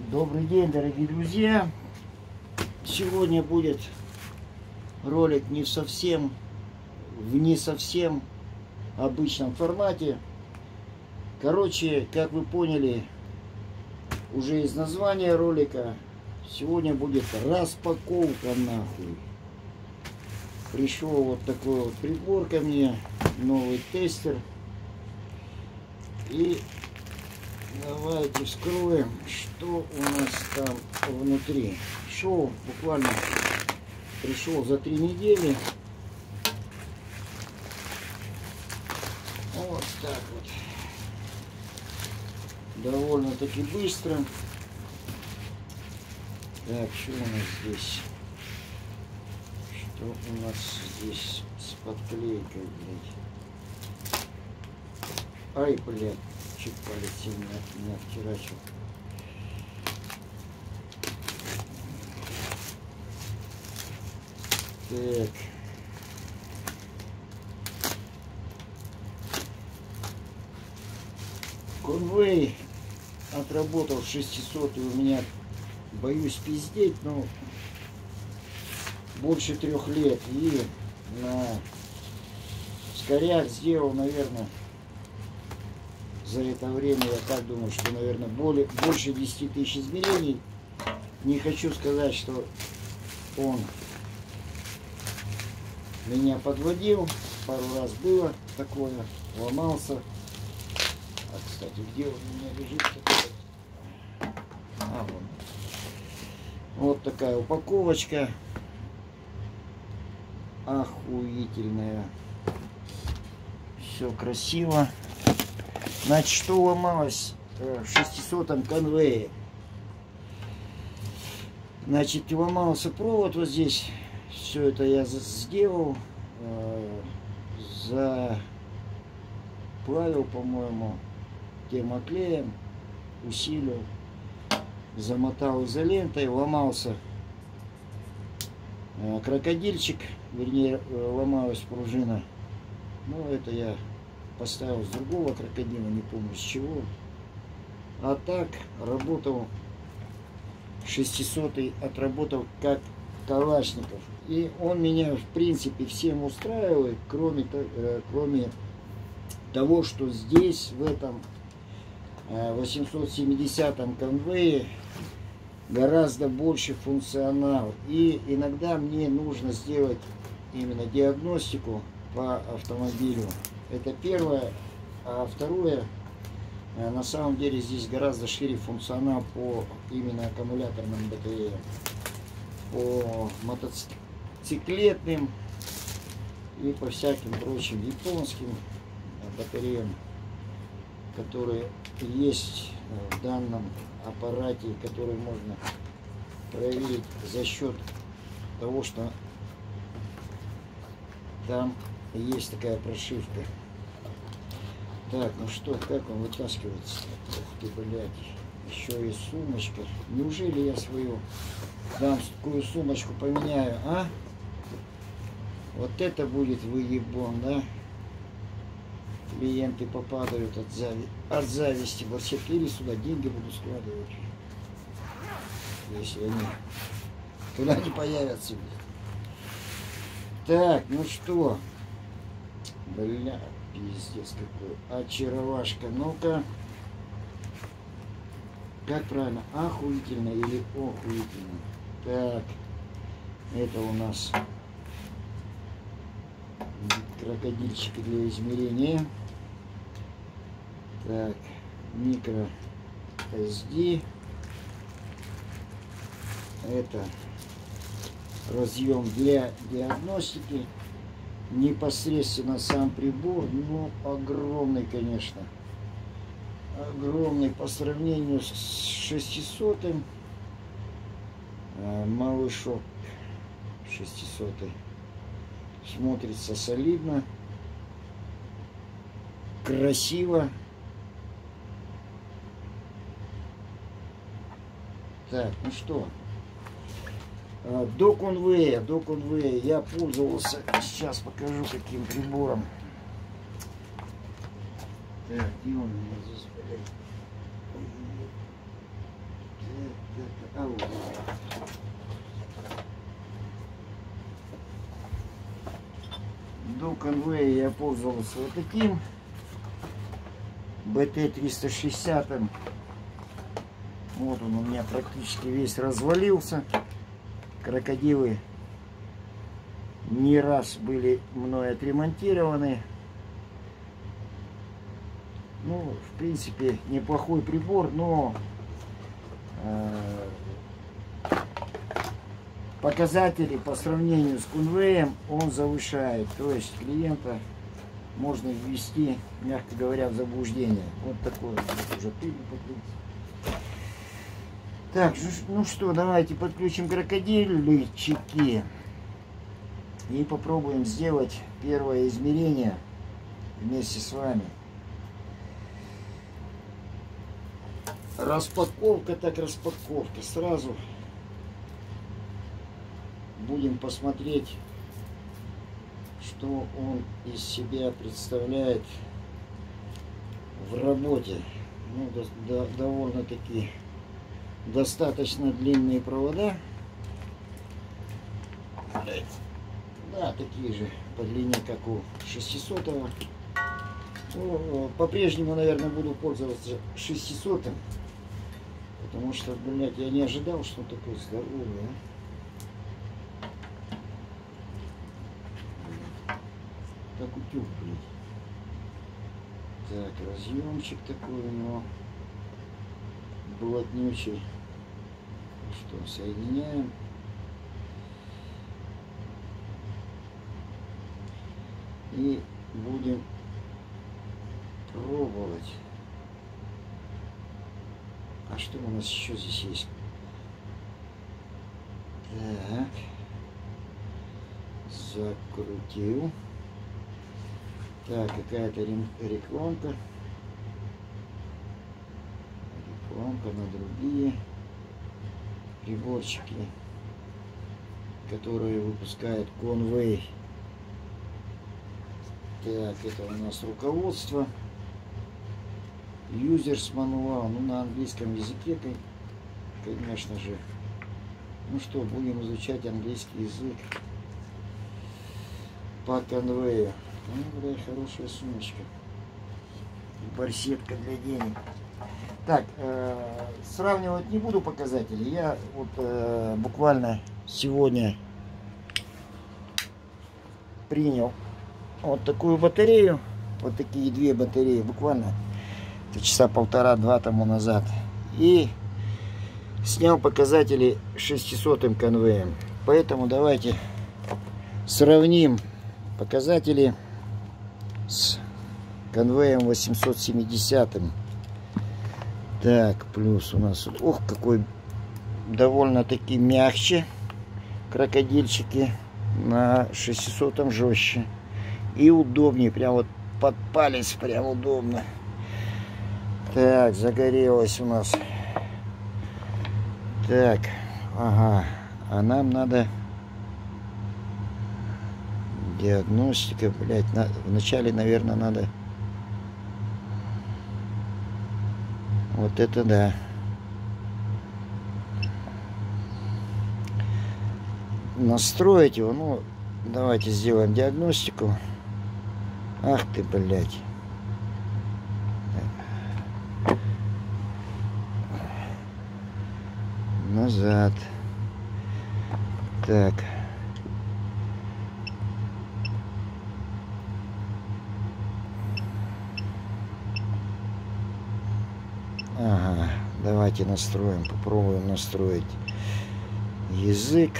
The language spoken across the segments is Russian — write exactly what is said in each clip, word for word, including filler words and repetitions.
Добрый день, дорогие друзья! Сегодня будет ролик не в совсем, в не совсем обычном формате. Короче, как вы поняли уже из названия ролика, сегодня будет распаковка нахуй. Пришел вот такой вот прибор ко мне, новый тестер. И давайте вскроем, что у нас там внутри. Шел буквально, пришел за три недели. Вот так вот. Довольно-таки быстро. Так, что у нас здесь? Что у нас здесь с подклейкой, блядь? Ай, блядь, чуть палец сильно не обтирачил. Так. Conway отработал шестисот у меня, боюсь пиздеть, но больше трех лет. И на скорях сделал, наверное, за это время, я так думаю, что, наверное, более, больше десяти тысяч измерений. Не хочу сказать, что он меня подводил. Пару раз было такое, ломался. А, кстати, где он у меня лежит? А, вон. Вот такая упаковочка. Охуительная. Все красиво. Значит, что ломалось в шестисотом Conway? Значит, ломался провод вот здесь. Все это я сделал. Заплавил, по-моему, термоклеем. Усилил. Замотал изолентой. Ломался крокодильчик. Вернее, ломалась пружина. Ну, это я поставил с другого крокодила, не помню с чего. А так работал шестисотый, отработал как Калашников. И он меня в принципе всем устраивает, кроме, кроме того, что здесь в этом восемьсот семидесятом Conway гораздо больше функционал. И иногда мне нужно сделать именно диагностику по автомобилю. Это первое. А второе, на самом деле здесь гораздо шире функционал по именно аккумуляторным батареям. По мотоциклетным и по всяким прочим японским батареям, которые есть в данном аппарате, которые можно проверить за счет того, что там есть такая прошивка. Так, ну что, как он вытаскивается? Ух ты, блядь. Еще и сумочка. Неужели я свою дамскую сумочку поменяю, а? Вот это будет выебон, да? Клиенты попадают от, зави... от зависти. Вот все или сюда деньги буду складывать. Если они туда не появятся. Так, ну что? Бля, пиздец какой. Очаровашка. Ну-ка. Как правильно? Охуительно или охуительно? Так. Это у нас крокодильчики для измерения. Так. Микро эс ди. Это разъем для диагностики. Непосредственно сам прибор, ну, огромный, конечно. Огромный по сравнению с шестисотым. Малышок шестисотый. Смотрится солидно. Красиво. Так, ну что. До Conway, до Conway я пользовался, сейчас покажу каким прибором. Так, где он у меня здесь, блядь? Так. Ау. До конвоя я пользовался вот таким бэ тэ триста шестьдесят. Вот он у меня практически весь развалился. Крокодилы не раз были мной отремонтированы. Ну, в принципе, неплохой прибор, но э, показатели по сравнению с конвеем он завышает. То есть клиента можно ввести, мягко говоря, в заблуждение. Вот такой вот уже пыль покрылся. Так, ну что, давайте подключим крокодильчики и попробуем сделать первое измерение вместе с вами. Распаковка так распаковка. Сразу будем посмотреть, что он из себя представляет в работе. Ну, до, до, довольно-таки достаточно длинные провода. Да, такие же по длине, как у шестисотого. Ну, по-прежнему, наверное, буду пользоваться шестисотым. Потому что, блядь, я не ожидал, что он такой здоровый, а. Как утюг, блядь. Так, разъемчик такой у него плотнючий. Что, соединяем. И будем пробовать. А что у нас еще здесь есть? Так. Закрутил. Так, какая-то рекламка. Рекламка на другие приборчики, которые выпускает Conway. Так, это у нас руководство. Users Manual, ну на английском языке, конечно же. Ну что, будем изучать английский язык по конвею. Ну, бля, хорошая сумочка. Барсетка для денег. Так, э, сравнивать не буду показатели. Я вот э, буквально сегодня принял вот такую батарею. Вот такие две батареи буквально. Это часа полтора-два тому назад. И снял показатели шестисотым конвеем. Поэтому давайте сравним показатели с конвеем восемьсот семидесятым. Так, плюс у нас... Ох, какой довольно-таки мягче крокодильчики. На шестисотом жестче. И удобнее. Прям вот под палец прям удобно. Так, загорелось у нас. Так, ага. А нам надо диагностика, блядь. На... Вначале, наверное, надо... Вот это да. Настроить его. Ну, давайте сделаем диагностику. Ах ты, блядь. Назад. Так. Ага. Давайте настроим. Попробуем настроить язык.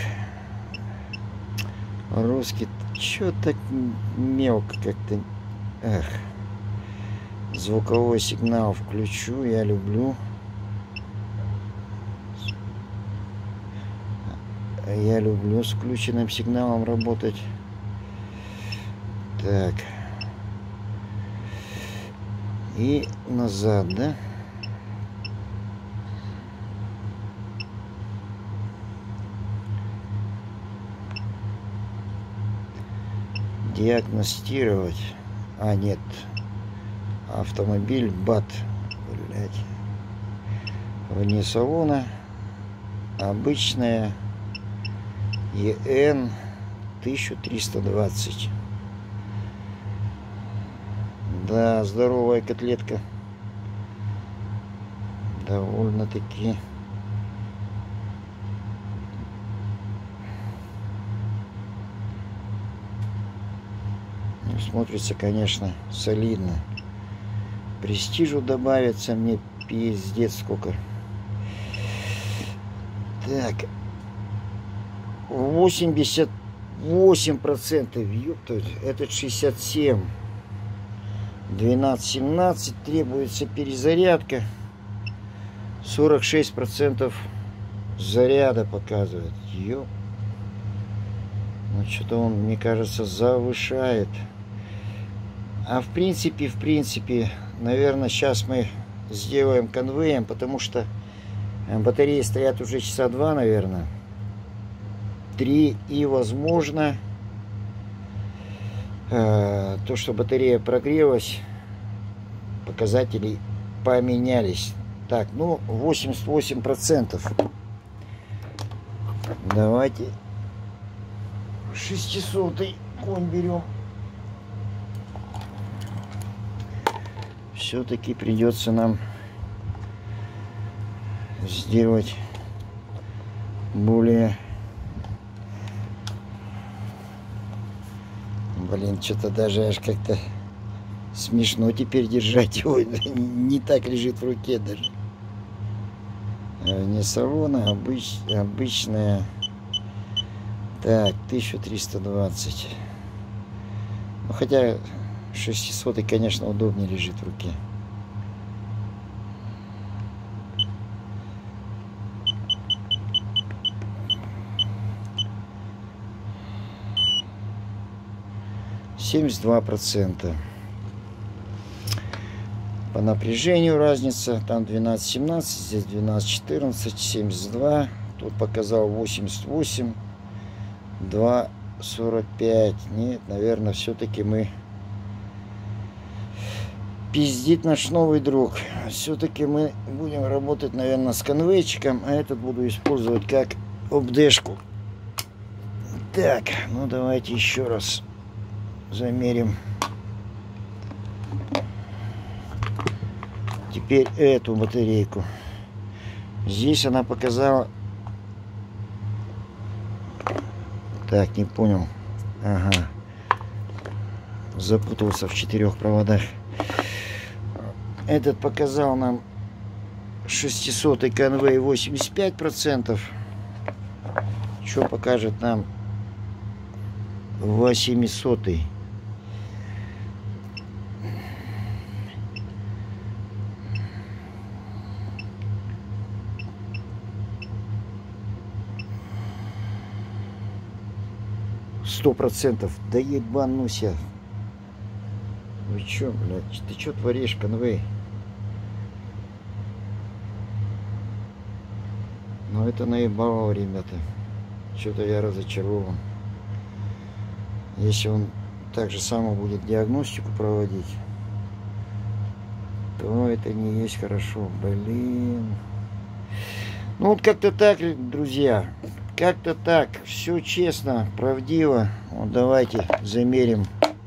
Русский. Чё так мелко как-то. Эх. Звуковой сигнал включу. Я люблю. Я люблю с включенным сигналом работать. Так. И назад, да? Диагностировать. А, нет. Автомобиль БАТ. Блять. Вне салона. обычная и эн тысяча триста двадцать. Да, здоровая котлетка. Довольно-таки. Смотрится, конечно, солидно. Престижу добавится мне пиздец сколько. Так. восемьдесят восемь процентов. Ёпта, этот шестьдесят семь. двенадцать семнадцать. Требуется перезарядка. сорок шесть процентов заряда показывает. Ёп. Ну, что-то он, мне кажется, завышает. А в принципе, в принципе, наверное, сейчас мы сделаем конвеем, потому что батареи стоят уже часа два, наверное. Три. И, возможно, э, то, что батарея прогрелась, показатели поменялись. Так, ну, восемьдесят восемь процентов. Давайте шестисотый конь берем. Все-таки придется нам сделать более... Блин, что-то даже аж как-то смешно теперь держать его. Не так лежит в руке даже. Не салона, обыч... обычная. Так, тысяча триста двадцать. Ну, хотя шестисотый, конечно, удобнее лежит в руке. семьдесят два процента. По напряжению разница. Там двенадцать семнадцать, здесь двенадцать четырнадцать, семьдесят два. Тут показал восемьдесят восемь. два сорок пять. Нет, наверное, все-таки мы... Пиздит наш новый друг. Все-таки мы будем работать, наверное, с конвейчиком, а этот буду использовать как обдешку. Так, ну давайте еще раз замерим. Теперь эту батарейку. Здесь она показала... Так, не понял. Ага. Запутался в четырех проводах. Этот показал нам шестисотый конвей восемьдесят пять процентов. Что покажет нам восьмисотый? Сто процентов. Да ебанусь я. Вы чё, блядь? Ты чё творишь, конвей? Ну это наебало, ребята. Что-то я разочарован. Если он так же само будет диагностику проводить, то это не есть хорошо. Блин. Ну вот как-то так, друзья. Как-то так. Все честно, правдиво. Вот давайте замерим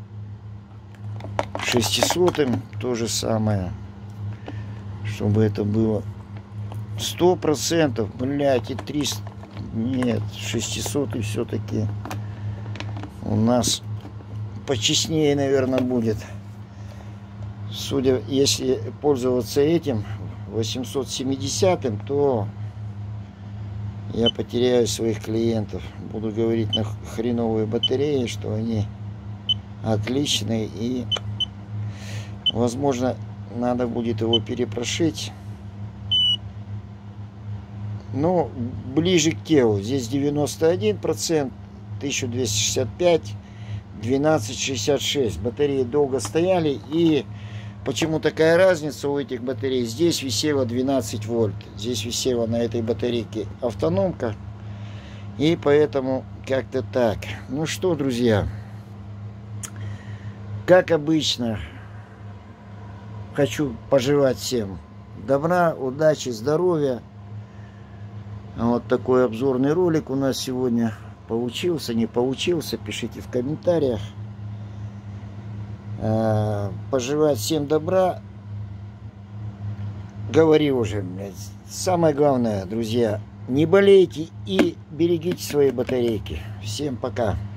шестисотым. То же самое. Чтобы это было сто процентов. Блять, и триста. Нет, шестисотый все-таки у нас почестнее, наверное, будет. Судя, если пользоваться этим восемьсот семидесятым, то я потеряю своих клиентов. Буду говорить на хреновые батареи, что они отличные, и возможно надо будет его перепрошить. Но ближе к телу. Здесь девяносто один процент, тысяча двести шестьдесят пять, двенадцать шестьдесят шесть. Батареи долго стояли, и почему такая разница у этих батарей? Здесь висело двенадцать вольт. Здесь висела на этой батарейке автономка. И поэтому как-то так. Ну что, друзья, как обычно, хочу пожелать всем добра, удачи, здоровья. Вот такой обзорный ролик у нас сегодня получился, не получился, пишите в комментариях. Пожелать всем добра. Говори уже, блядь. Самое главное, друзья, не болейте и берегите свои батарейки. Всем пока.